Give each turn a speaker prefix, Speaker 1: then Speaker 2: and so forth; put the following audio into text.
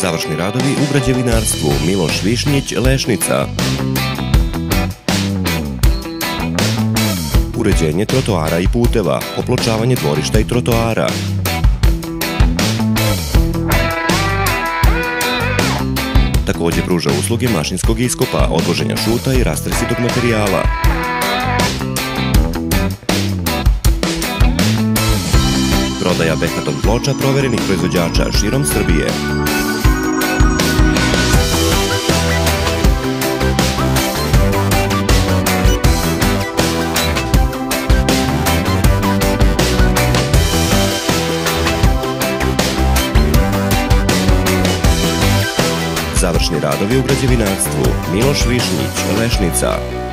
Speaker 1: Završni radovi u građevinarstvu Miloš Višnjić, Lešnica. Uređenje trotoara i puteva, opločavanje dvorišta i trotoara. Također pruža usluge mašinskog iskopa, odvoženja šuta i rastresitog materijala. Prodaja beton ploča proverenih proizvođača širom Srbije. Završni radovi u građevinarstvu Miloš Višnjić, Lešnica.